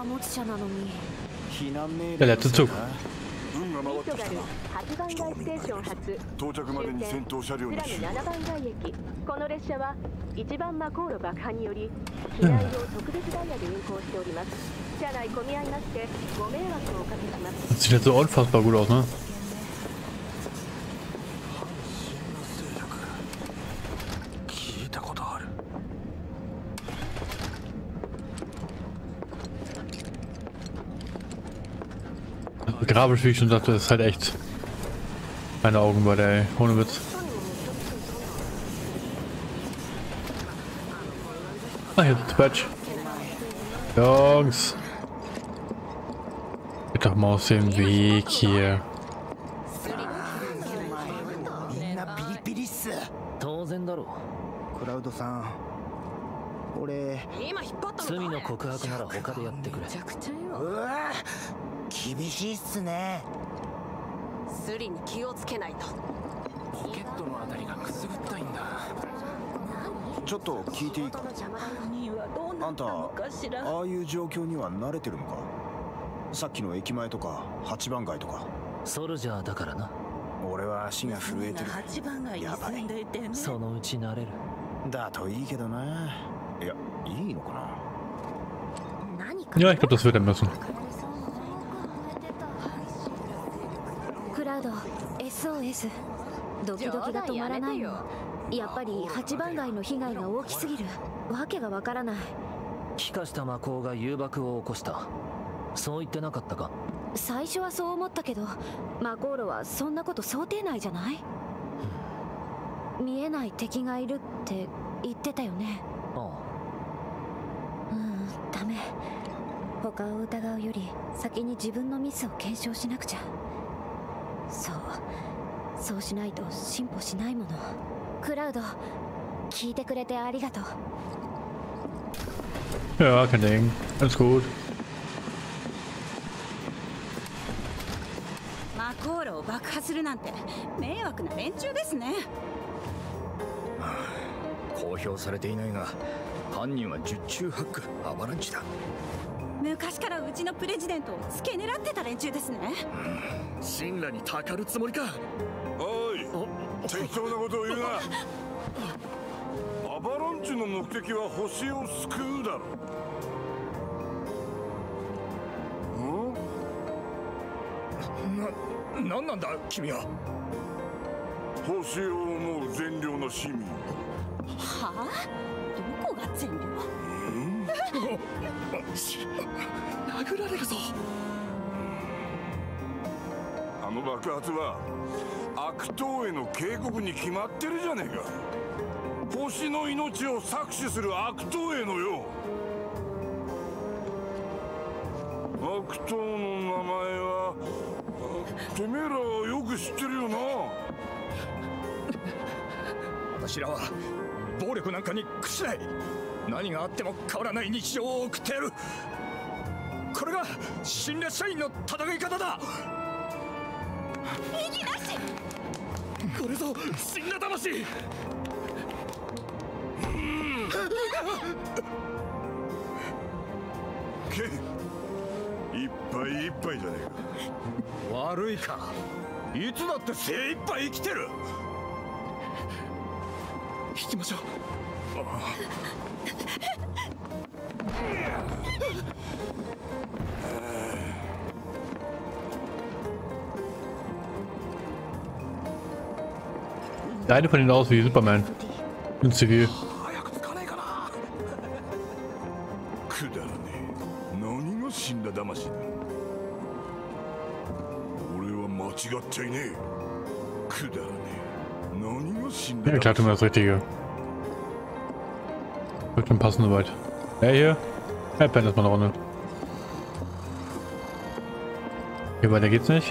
物車なのに。 Der letzte Zug. 8番街ステーション発到着までに先頭車両に7番街駅。この列車は1番魔航路爆破により機内用特別ダイヤで運行しております。車内混み合いましてご迷惑をおかけします。 Das sieht jetzt so unfassbar gut aus, ne? Grafisch, wie ich schon sagte, ist halt echt meine Augen bei der, ey. Ohne Witz. Ah, hier ist das Badge. Jungs. Geht doch mal aus dem Weg hier. 当然だろう。クラウドさん、俺罪の告白なら他でやってくれ。うわ、厳しいっすね。 スリに気をつけないと。 ポケットのあたりがくすぐったいんだ。 ちょっと聞いていいか。あんたああいう状況には慣れてるのか。さっきの駅前とか8番街とか。 ソルジャーだからな。 俺は足が震えてる。やばい。 そのうち慣れる。 だといいけどな。いや、いいのかな。 Ja, ich glaube, das wird er müssen. クラウド SOS ドキドキが止まらないの。やっぱり8番街の被害が大きすぎる。わけがわからない。 気化した魔法が誘爆を起こした。そう言ってなかったか。 最初はそう思ったけど、魔航路はそんなこと想定内じゃない？見えない敵がいるって言ってたよね。 ああ。ダメ。他を疑うより先に自分のミスを検証しなくちゃ。そうしないと進歩しないもの。クラウド、聞いてくれてありがとう。 Ja, kein Ding. Alles gut. 魔航路を爆破するなんて迷惑な連中ですね。 公表されていないが、犯人は十中八九アバランチだ。 昔からうちのプレジデントを付け狙ってた連中ですね。 神羅にたかるつもりか。 おい、適当なことを言うな。アバランチの目的は星を救うだろ。 なんなんだ君は。 星を思う善良な市民。 はあ？どこが善良？ 殴られるぞ。 あの爆発は悪党への警告に決まってるじゃねえか。星の命を搾取する悪党へのよ。悪党の名前はてめえらはよく知ってるよな。 私らは暴力なんかに屈しない。何があっても変わらない日常を送ってやる。これが新列社員の戦い方だ。 意義なし。 これぞ死んだ魂。 けいっぱいいっぱいじゃねえか。 悪いか。いつだって精一杯生きてる。 引きましょう。 Der eine von denen aus wie Superman. In Zivil. くだらねえ。何が死んだ魂だ。俺は間違っちゃいねえ。くだらねえ。何が死んだ Ja, ich hatte mir das Richtige. Wird schon passen soweit. Ja, hier. Ja, pennt erstmal eine Runde. Hier weiter geht's nicht.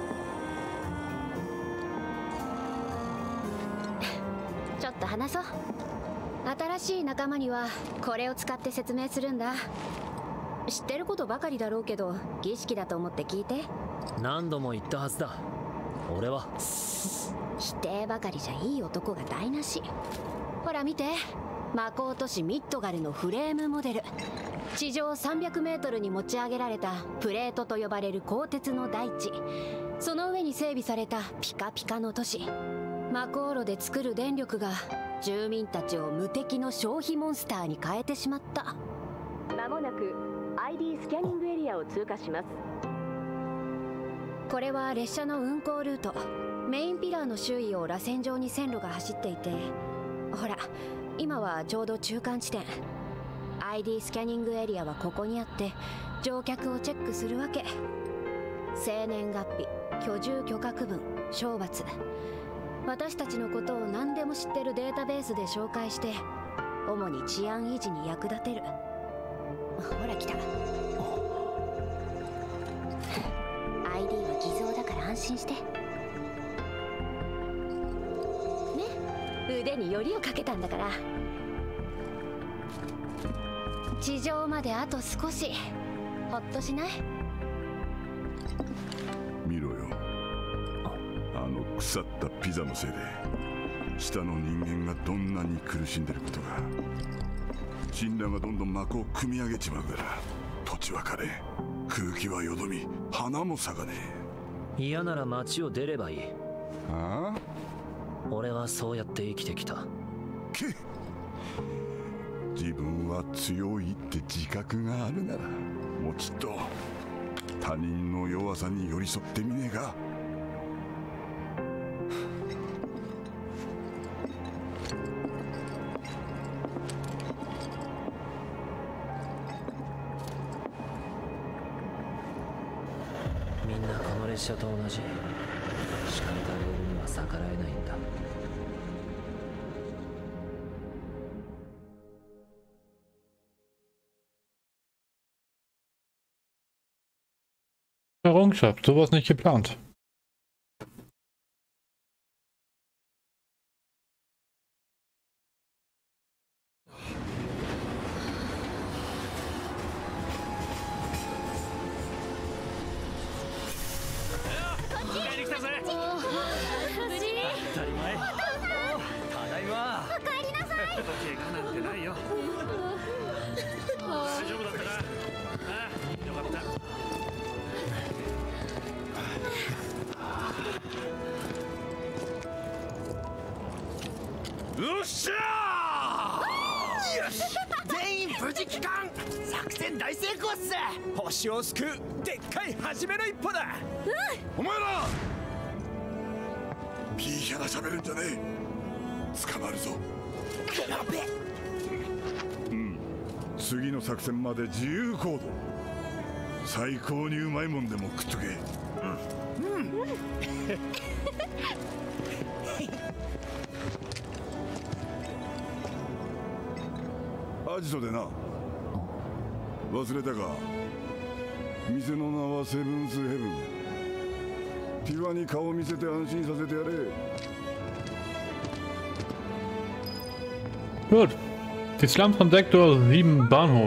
ちょっと話そう。新しい仲間にはこれを使って説明するんだ。知ってることばかりだろうけど、儀式だと思って聞いて。 何度も言ったはずだ。俺は否定ばかりじゃいい男が台無し。ほら見て、 魔法都市ミッドガルのフレームモデル。地上300メートルに持ち上げられたプレートと呼ばれる鋼鉄の大地、その上に整備されたピカピカの都市。魔航路で作る電力が住民たちを無敵の消費モンスターに変えてしまった。 まもなく ID スキャニングエリアを通過します。 これは列車の運行ルート。メインピラーの周囲を螺旋状に線路が走っていて、ほら今はちょうど中間地点。 ID スキャニングエリアはここにあって乗客をチェックするわけ。生年月日、居住許可区分、賞罰、私たちのことを何でも知ってるデータベースで紹介して、主に治安維持に役立てる。ほら来た。 ID は偽造だから安心してね。腕によりをかけたんだから。地上まであと少し。ほっとしない？ 見ろよ、あの腐ったピザのせいで下の人間がどんなに苦しんでることが。神羅がどんどん幕を組み上げちまうから、土地は枯れ、空気はよどみ、花も咲かねえ。嫌なら街を出ればいい。 ああ、 俺はそうやって生きてきた。 けっ、自分は強いって自覚があるなら、もうちっと他人の弱さに寄り添ってみねえか。 みんなこの列車と同じ。敷かれたレールには逆らえないんだ。 Errungenschaft, sowas nicht geplant. 星を救うでっかい初めの一歩だ。 お前らピーヒャが喋るんじゃねえ。捕まるぞ。うん、次の作戦まで自由行動。最高にうまいもんでも食っとけ。アジトでな、忘れたか。店の名はセブンスヘブン。ティファに顔を見せて安心させてやれ。 Gut. Die Slums von Sektor 7 Bahnhof.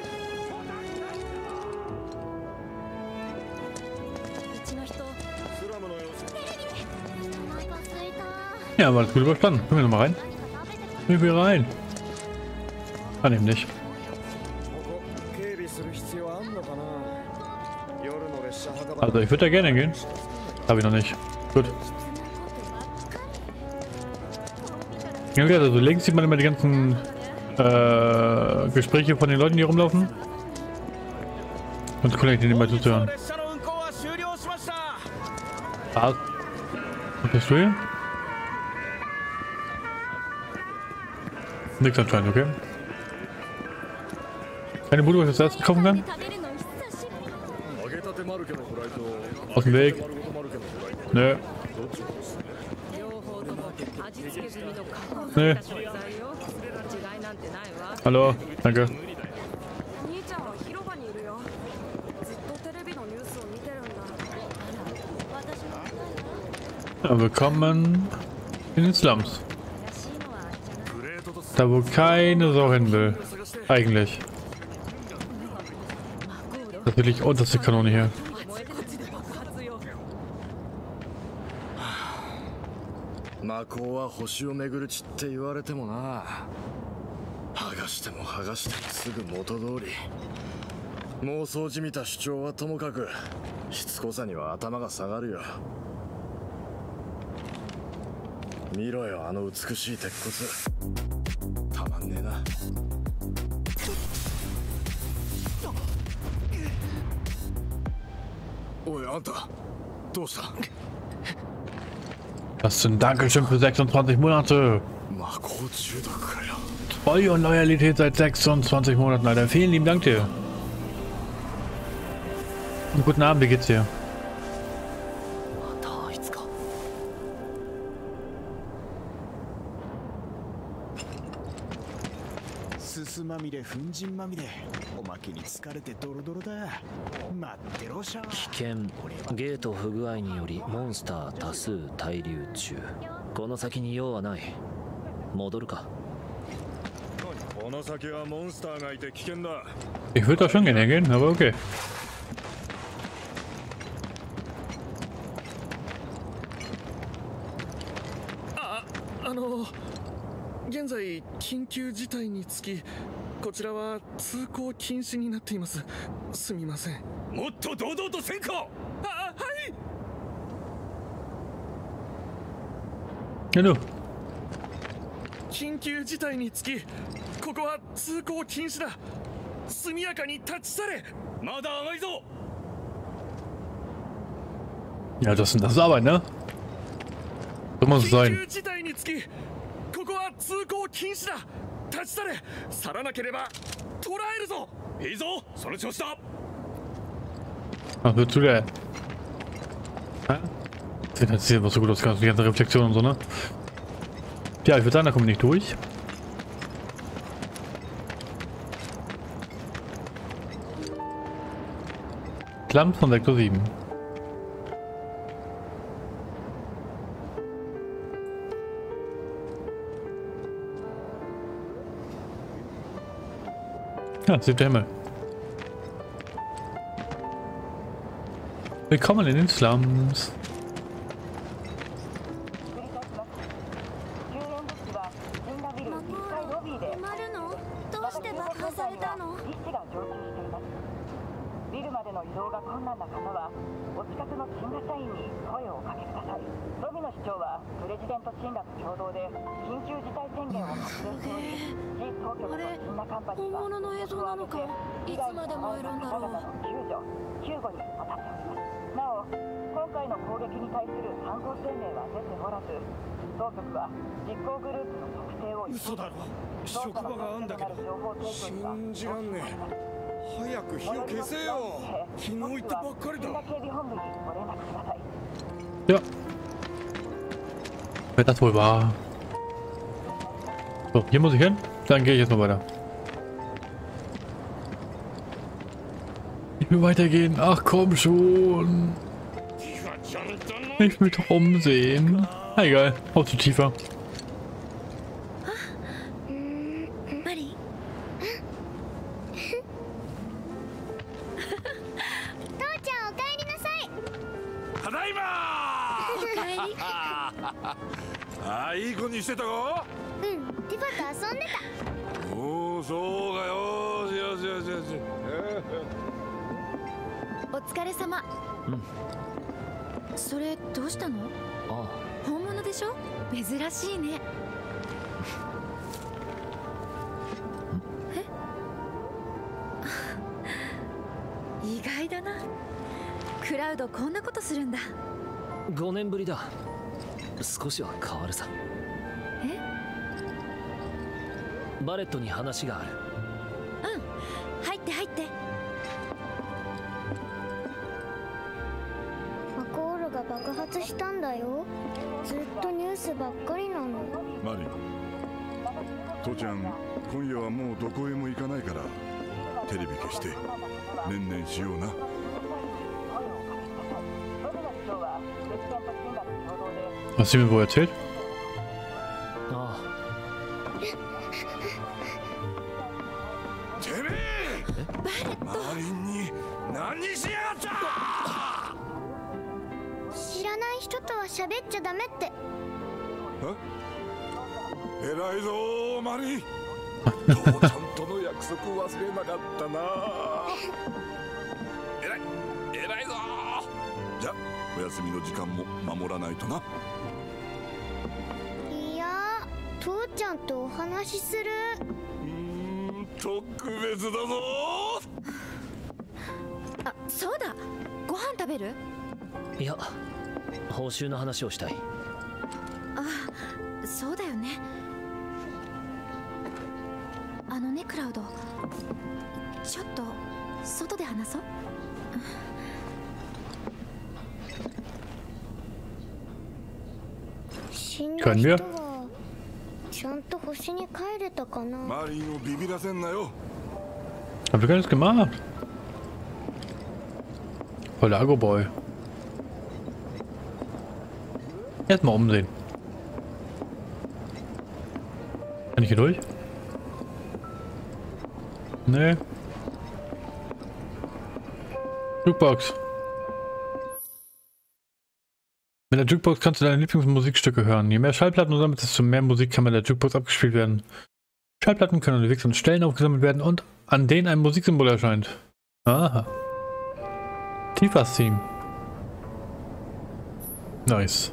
Ja, aber alles gut überstanden. Können wir nochmal rein? Können wir rein? Kann eben nicht. Also ich würde da gerne gehen. Habe ich noch nicht. Gut. Ja, also links sieht man immer die ganzen Gespräche von den Leuten, die rumlaufen. Und cool, denen mal zuzuhören. Was? Was bist du hier? Nix anscheinend, okay. Keine Bude, was ich das erste kaufen kann? Aus dem Weg. Nö. Nö. Hallo, danke. Ja, willkommen in den Slums. Da wo keine Sau hin will. Eigentlich. Das ist wirklich unterste Kanone hier. 剥がしても剥がしてもすぐ元通り。妄想じみた主張はともかく、しつこさには頭が下がるよ。見ろよ、あの美しい鉄骨。たまんねえな。おい、あんたどうした？ Was für ein Dankeschön für 26 Monate. Treue und Loyalität seit 26 Monaten, Alter. Vielen lieben Dank dir. Und guten Abend, wie geht's dir? まみれ粉塵まみれ、おまけに疲れてドロドロだ。待ってろシャワー。危険。ゲート不具合によりモンスター多数滞留中。この先に用はない。戻るか。この先はモンスターがいて危険だ。 Ich würde da schon gerne gehen, aber okay. 現在緊急事態につき、こちらは通行禁止になっています。すみません。もっと堂々とせんか。はい。緊急事態につき、ここは通行禁止だ。速やかに立ち去れ。まだ甘いぞ。 Ja, das ist Arbeit, ne? So muss es sein. 緊急事態につき、ここは通行禁止だ。立ち去れ。去らなければ捕らえるぞ。いいぞ、その調子だ。 Was willst du denn? Sieht halt sehr so gut aus, die ganze Reflexion und so, ne? Ja, ich würde sagen, da kommen wir nicht durch. Klammt von Sektor 7. Ja, 7. Himmel. Willkommen in den Slums. 嘘だろ。職場があんだけど信じらんねえ。早く火を消せよ。昨日言ったばっかりだ。 Ja. Wird das wohl wahr? So, hier muss ich hin. Dann gehe ich jetzt mal weiter. Ich will weitergehen. Ach komm schon. Ich will doch umsehen. Egal, auch zu tiefer. こんなことするんだ。 5年ぶりだ。少しは変わるさ。 え？ バレットに話がある。 うん、入って入って。 マコールが爆発したんだよ。ずっとニュースばっかりなの。 マリン、父ちゃん、今夜はもうどこへも行かないからテレビ消して年々しような。 Hast du mir wohl erzählt? Ah. Marin, 知らない人とは喋っちゃダメって。 偉いぞマリン。 父ちゃんとの約束忘れなかったな。偉いぞ。じゃあお休みの時間も守らないとな。 いや、父ちゃんとお話しする。 特別だぞ。 あ、そうだ、ご飯食べる？ いや、報酬の話をしたい。 あ、そうだよね。あのね、クラウド、ちょっと外で話そう。 死んだ人はちゃんと星に帰れたかな。 マリンをビビらせんなよ。 Hab ich gar nichts gemacht. Voll der Agro-Boy. Erstmal umsehen. Kann ich hier durch? Nee. Jukebox. Mit der Jukebox kannst du deine Lieblingsmusikstücke hören. Je mehr Schallplatten du sammelst, desto mehr Musik kann mit der Jukebox abgespielt werden. Schallplatten können unterwegs an Stellen aufgesammelt werden und an denen ein Musiksymbol erscheint. Aha. Tifas Theme. Nice.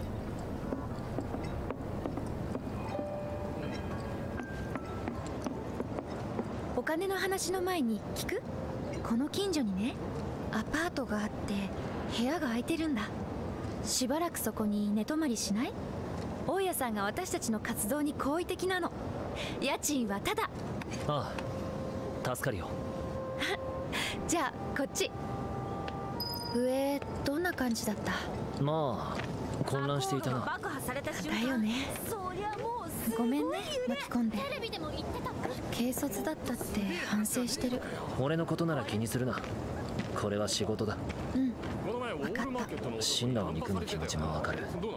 お金の話の前に聞く？この近所にね、アパートがあって部屋が空いてるんだ。しばらくそこに寝泊まりしない？大家さんが私たちの活動に好意的なの。家賃はただ。 ああ、助かるよ。 じゃあこっち。上どんな感じだった？ まあ混乱していたな。 だよね。ごめんね、巻き込んで。軽率だったって反省してる。 俺のことなら気にするな。これは仕事だ。 うん、分かった。 シンラを憎む気持ちもわかる。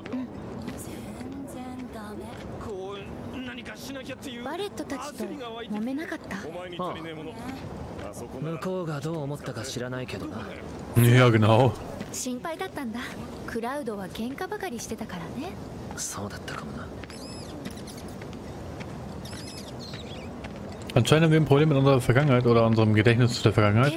バレットたちと揉めなかった？ああ、 向こうがどう思ったか知らないけどな。 Ja, genau. 心配だったんだ。クラウドは喧嘩ばかりしてたからね。 そうだったかもな。 Anscheinend haben wir ein Problem mit unserer Vergangenheit oder unserem Gedächtnis zu der Vergangenheit.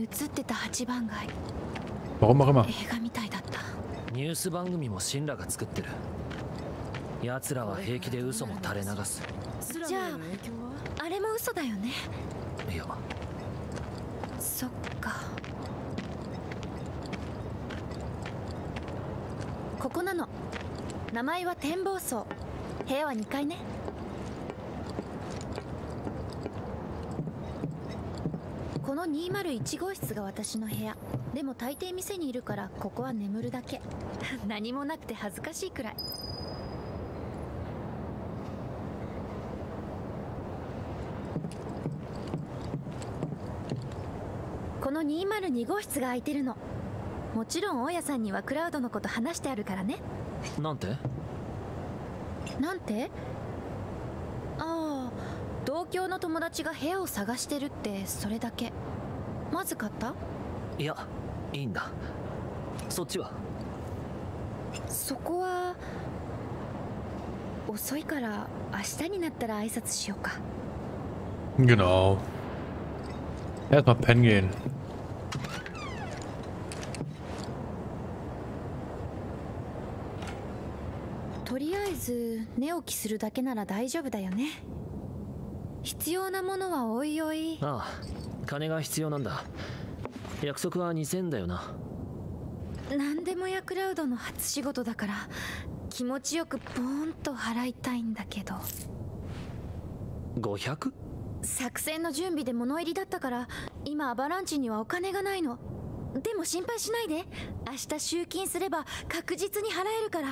Warum auch immer. ニュース番組もシンラが作ってる。奴らは平気で嘘も垂れ流す。 じゃああれも嘘だよね。 いや、 そっか。ここなの。名前は展望層。部屋は2階ね。この201号室が私の部屋。でも大抵店にいるからここは眠るだけ。何もなくて恥ずかしいくらい。この202号室が空いてるの。もちろん大家さんにはクラウドのこと話してあるからね。 なんて？ なんて？ああ、同郷の友達が部屋を探してるって、それだけ。まずかった？ いや、いいんだ。そっちは？ そこは遅いから明日になったら挨拶しようか。 Genau. Erstmal pennen gehen. とりあえず寝起きするだけなら大丈夫だよね。必要なものはおいおい。 ああ、金が必要なんだ。約束は2000だよな。 何でもやクラウドの初仕事だから気持ちよくポーンと払いたいんだけど。 500？ 作戦の準備で物入りだったから今アバランチにはお金がないの。でも心配しないで、明日集金すれば確実に払えるから。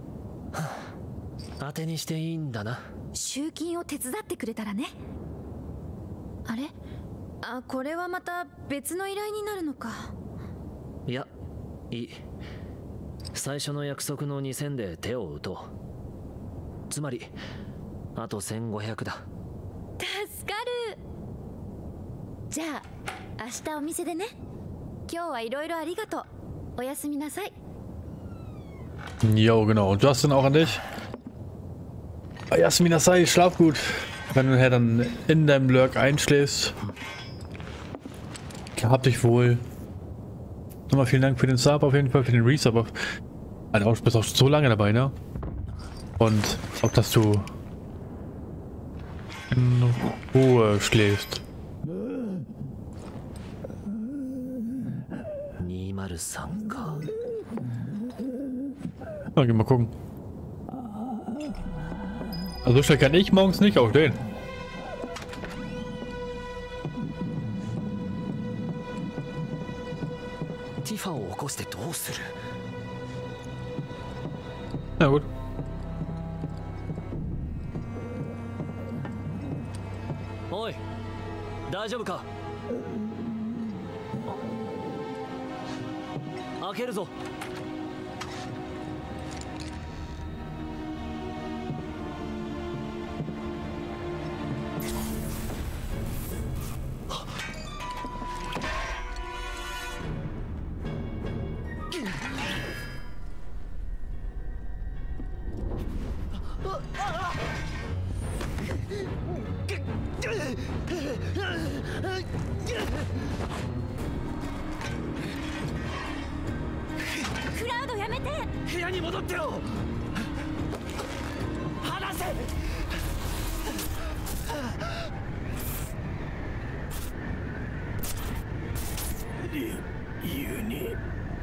当てにしていいんだな。 集金を手伝ってくれたらね。あれ？あ、これはまた別の依頼になるのか。 いや、いい。最初の約束の2000で手を打とう。つまりあと1500だ。 助かる。じゃあ明日お店でね。今日はいろいろありがとう。おやすみなさい。 Jo, genau. Justin, auch an dich. Yasmin Asai, schlaf gut. Wenn du nachher dann in deinem Lurk einschläfst. Hab dich wohl. Nochmal vielen Dank für den Sub, auf jeden Fall für den Resub. Alter, du bist auch so lange dabei, ne? Und auch, dass du in Ruhe schläfst. Na, geh mal gucken. Also so schnell kann ich morgens nicht aufstehen. Na gut. Oi, 大丈夫か? 開けるぞ. Uni.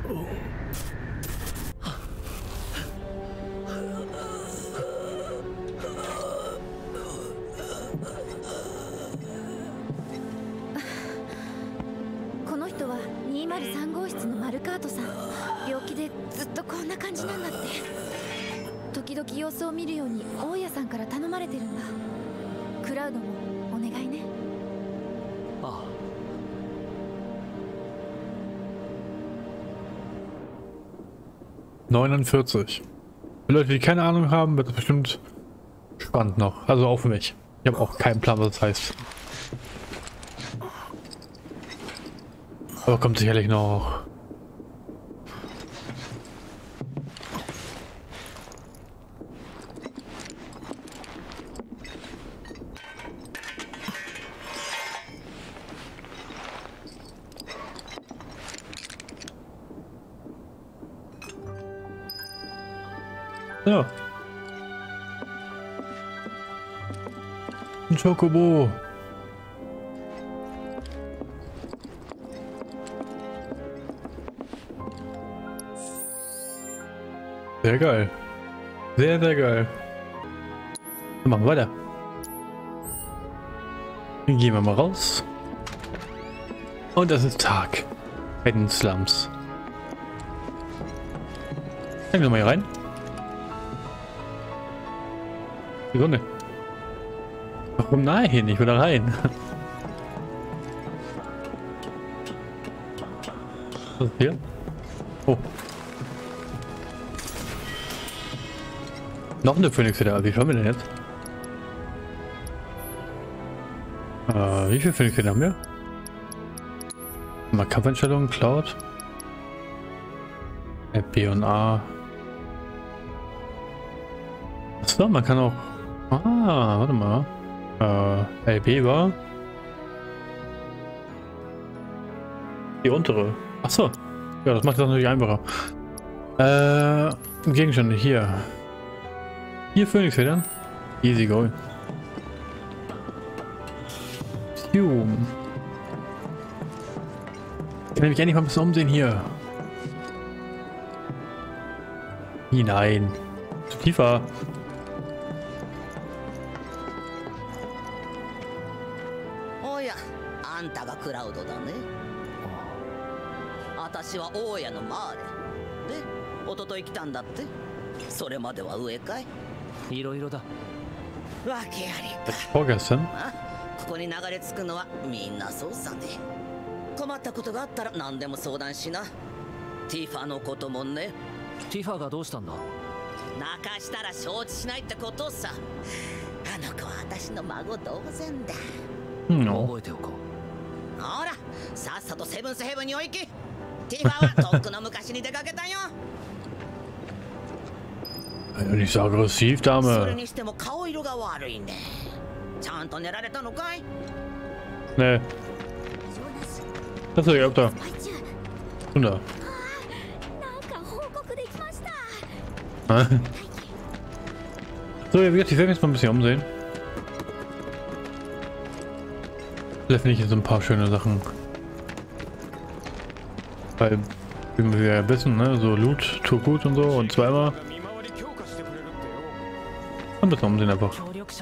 この人は203号室のマルカートさん。病気でずっとこんな感じなんだって。時々様子を見るように大家さんから頼まれてるんだ。クラウドもお願いね。 ああ。 49. Für Leute, die keine Ahnung haben, wird es bestimmt spannend noch. Also auch für mich. Ich habe auch keinen Plan, was das heißt. Aber kommt sicherlich noch. Ja. Ein Chocobo. Sehr geil. Sehr, sehr geil. Wir machen weiter. Dann gehen wir mal raus. Und es ist Tag. Bei den Slums. Gehen wir mal hier rein. Sekunde. Warum nein? Ich will da rein. Was ist hier? Oh. Noch eine Phoenix wieder. Wie schauen wir denn jetzt? Wie viele Phoenix haben wir? Mal Kampfeinstellungen, Cloud. B und A. Achso, man kann auch. Ah, warte mal. LB war die untere. Achso. Ja, das macht das natürlich einfacher. Gegenstände hier. Hier Phoenix-Federn. Easy go. Kann nämlich endlich mal ein bisschen umsehen hier. Hinein. Zu tiefer. クラウドだね。私は大家のマーレ。で、一昨日来たんだって。それまでは上かい？ いろいろだ。 わけありか。ここに流れ着くのはみんなそうさね。困ったことがあったら何でも相談しな。ティファのこともね。 ティファがどうしたんだ？ 泣かしたら承知しないってことさ。あの子は私の孫同然だ。 覚えておこう。 ほら、さっさとセブンスヘブンにお行き。ティファはとっくの昔に出かけたよ。 Nicht so aggressiv, Dame. それにしても顔色が悪いね。 Nee. Das ist ja auch da. Und da. So, ja, wie gesagt, ich werde mich jetzt mal ein bisschen umsehen. Vielleicht finde ich jetzt ein paar schöne Sachen. Weil, wie wir ja wissen, ne, so Loot tut gut und so und zweimal. Ein bisschen umsehen einfach.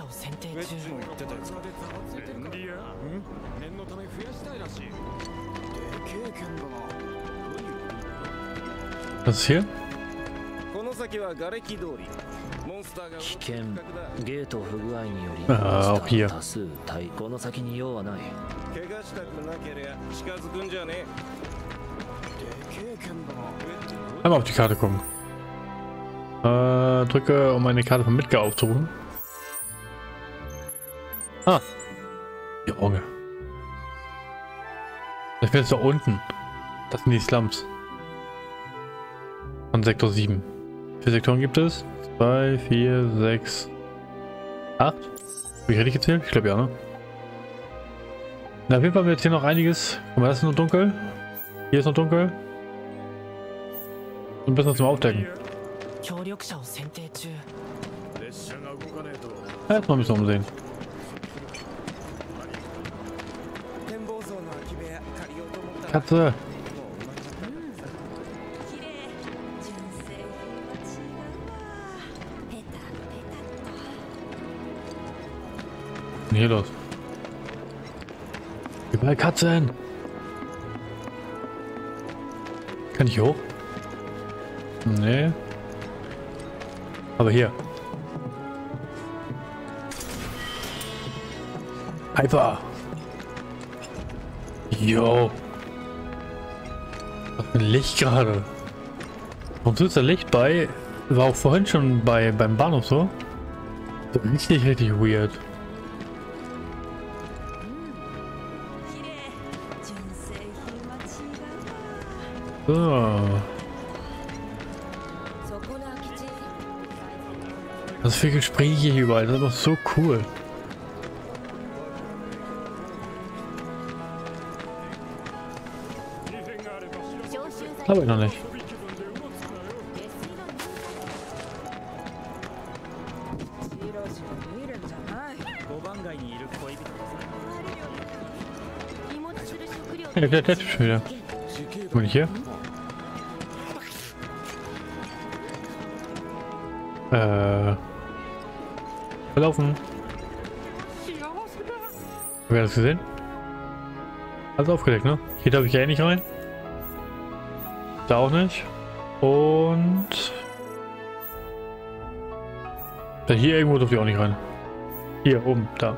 Was ist hier? Ah, auch hier. Einmal auf die Karte gucken. Drücke, um eine Karte von Midgar aufzurufen. Ah. Junge. Ich bin jetzt da unten. Das sind die Slums. Von Sektor 7. Wie viele Sektoren gibt es? 2, 4, 6, 8? Habe ich richtig gezählt? Ich glaube ja, ne? Na, auf jeden Fall haben wir jetzt hier noch einiges. Guck mal, das ist noch dunkel. Hier ist noch dunkel. Und ein bisschen zum Aufdecken. Ja, jetzt mal ein bisschen umsehen. Katze! Was ist denn hier los? Überall Katzen! Kann ich hoch? Nee. Aber hier. Hyper! Yo! Was für ein Licht gerade. Warum tut da Licht bei? War auch vorhin schon beim Bahnhof so. Richtig weird. So. Was für Gespräche hier überall, das ist doch so cool. Aber noch nicht. Ja, der Typ schon wieder. Bin ich hier? Verlaufen. Wer hat das gesehen? Alles aufgedeckt, ne? Hier darf ich ja eh nicht rein. Da auch nicht. Und... da hier irgendwo durfte ich auch nicht rein. Hier oben, da.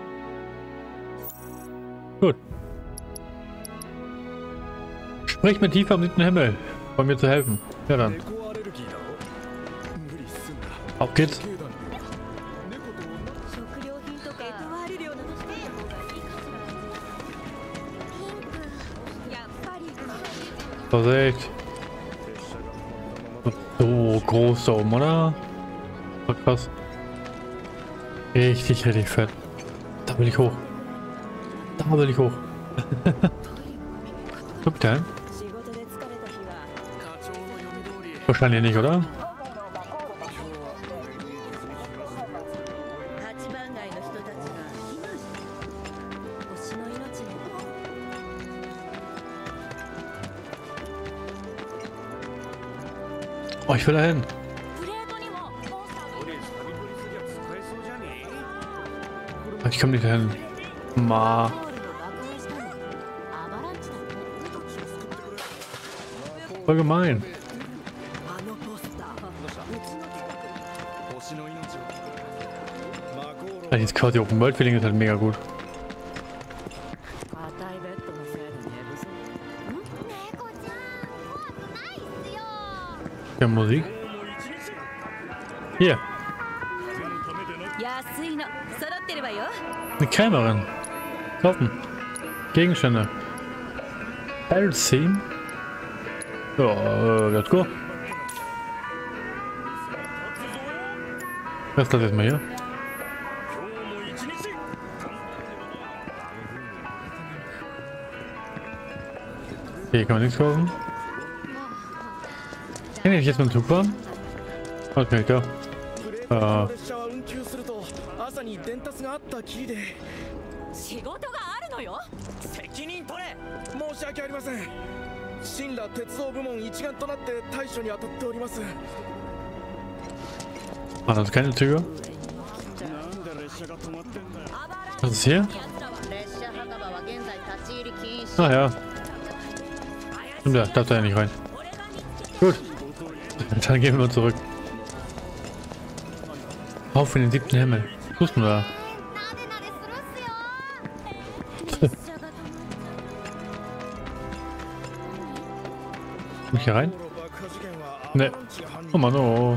Gut. Sprich mit Tifa am 7. Himmel, um mir zu helfen. Ja dann. Auf geht's. Vorsicht. So groß da oben, oder? So krass. Richtig fett. Da will ich hoch. Da will ich hoch. Guck da. Wahrscheinlich nicht, oder? Oh, ich will da hin. Ich komme nicht dahin. Ma. Voll gemein. Jetzt quasi Open World Feeling ist halt mega gut. Ja, Musik. Hier. Eine Krämerin. Kaufen. Gegenstände. Battle Theme. Ja, let's go. Was ist das jetzt mal hier? Hier kann man nichts kaufen. Kann ich jetzt mit dem Zug fahren? Okay, klar. 仕事があるのよ。 責任取れ。申し訳ありません。神羅鉄道部門一丸となって対処に当たっております。 Ah, das ist keine Züge. Was ist hier? Ah ja. Und ja, darf da ja nicht rein. Gut. Dann gehen wir mal zurück. Auf in den 7. Himmel. Was tust du da? Komm ich hier rein? Ne. Oh Mann, oh.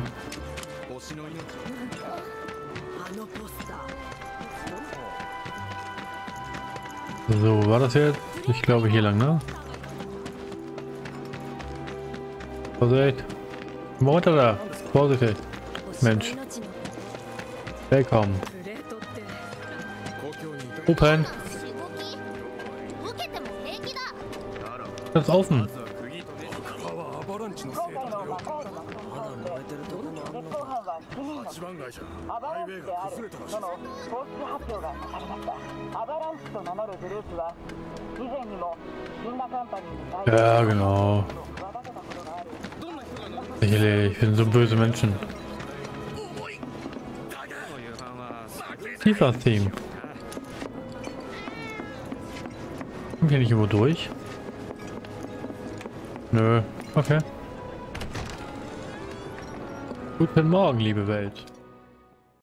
So, war das jetzt? Ich glaube hier lang, ne? Vorsicht! Komm runter da! Vorsichtig! Mensch! Willkommen! Open! Das ist offen! Ja, genau. Sicherlich, wir sind so böse Menschen. FIFA-Theme. Kommt hier nicht irgendwo durch? Nö, okay. Guten Morgen, liebe Welt.